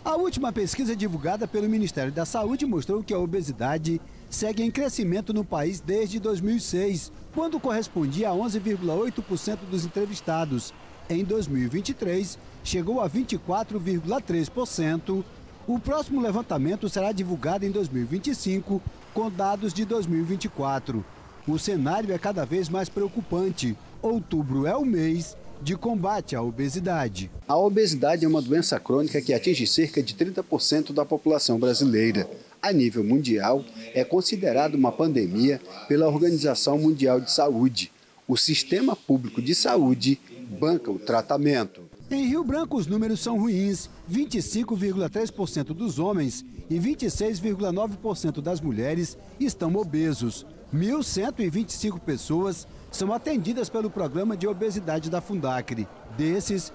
A última pesquisa divulgada pelo Ministério da Saúde mostrou que a obesidade segue em crescimento no país desde 2006, quando correspondia a 11,8% dos entrevistados. Em 2023, chegou a 24,3%. O próximo levantamento será divulgado em 2025, com dados de 2024. O cenário é cada vez mais preocupante. Outubro é o mês de combate à obesidade. A obesidade é uma doença crônica que atinge cerca de 30% da população brasileira. A nível mundial, é considerada uma pandemia pela Organização Mundial de Saúde. O Sistema Público de Saúde banca o tratamento. Em Rio Branco, os números são ruins. 25,3% dos homens e 26,9% das mulheres estão obesos. 1.125 pessoas são atendidas pelo programa de obesidade da Fundacre. Desses,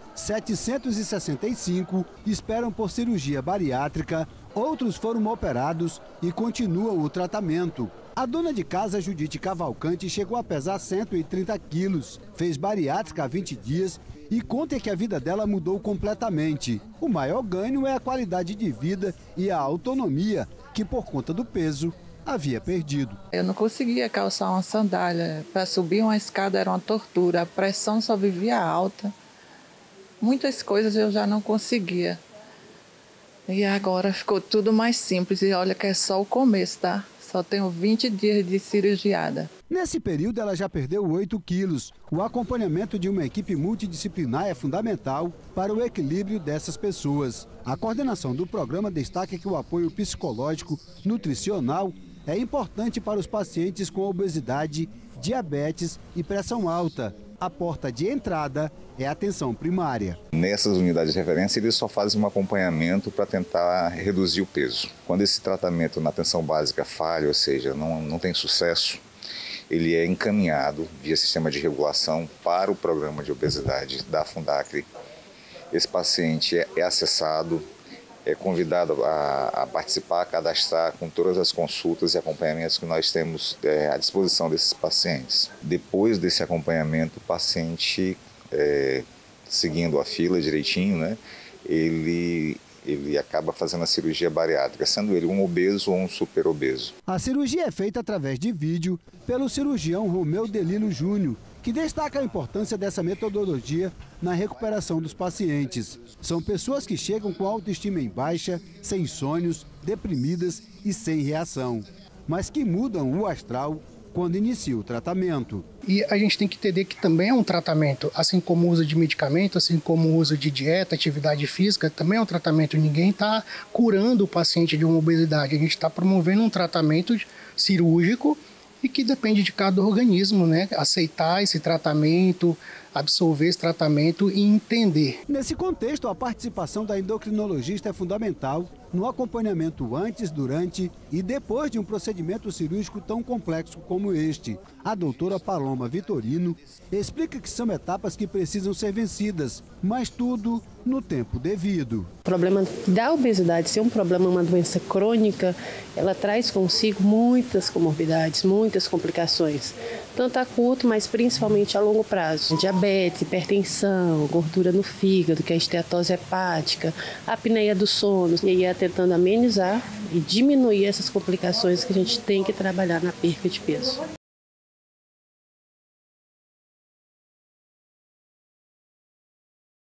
765 esperam por cirurgia bariátrica, outros foram operados e continuam o tratamento. A dona de casa, Judite Cavalcante, chegou a pesar 130 quilos, fez bariátrica há 20 dias e conta que a vida dela mudou completamente. O maior ganho é a qualidade de vida e a autonomia, que por conta do peso havia perdido. Eu não conseguia calçar uma sandália. Para subir uma escada era uma tortura. A pressão só vivia alta. Muitas coisas eu já não conseguia. E agora ficou tudo mais simples. E olha que é só o começo, tá? Só tenho 20 dias de cirurgiada. Nesse período, ela já perdeu 8 quilos. O acompanhamento de uma equipe multidisciplinar é fundamental para o equilíbrio dessas pessoas. A coordenação do programa destaca que o apoio psicológico, nutricional, é importante para os pacientes com obesidade, diabetes e pressão alta. A porta de entrada é a atenção primária. Nessas unidades de referência, eles só fazem um acompanhamento para tentar reduzir o peso. Quando esse tratamento na atenção básica falha, ou seja, não tem sucesso, ele é encaminhado via sistema de regulação para o programa de obesidade da Fundacre. Esse paciente é acessado, é convidado a participar, a cadastrar com todas as consultas e acompanhamentos que nós temos à disposição desses pacientes. Depois desse acompanhamento, o paciente, seguindo a fila direitinho, né, ele acaba fazendo a cirurgia bariátrica, sendo ele um obeso ou um superobeso. A cirurgia é feita através de vídeo pelo cirurgião Romeu Delilo Júnior, que destaca a importância dessa metodologia na recuperação dos pacientes. São pessoas que chegam com autoestima em baixa, sem sonhos, deprimidas e sem reação, mas que mudam o astral quando inicia o tratamento. E a gente tem que entender que também é um tratamento, assim como o uso de medicamento, assim como o uso de dieta, atividade física, também é um tratamento. Ninguém está curando o paciente de uma obesidade, a gente está promovendo um tratamento cirúrgico e que depende de cada organismo, né? Aceitar esse tratamento, absorver esse tratamento e entender. Nesse contexto, a participação da endocrinologista é fundamental no acompanhamento antes, durante e depois de um procedimento cirúrgico tão complexo como este. A doutora Paloma Vitorino explica que são etapas que precisam ser vencidas, mas tudo no tempo devido. O problema da obesidade ser um problema, uma doença crônica, ela traz consigo muitas comorbidades, muitas complicações, tanto a curto, mas principalmente a longo prazo. Diabetes, hipertensão, gordura no fígado, que é a esteatose hepática, a apneia do sono, e aí é tentando amenizar e diminuir essas complicações que a gente tem que trabalhar na perca de peso.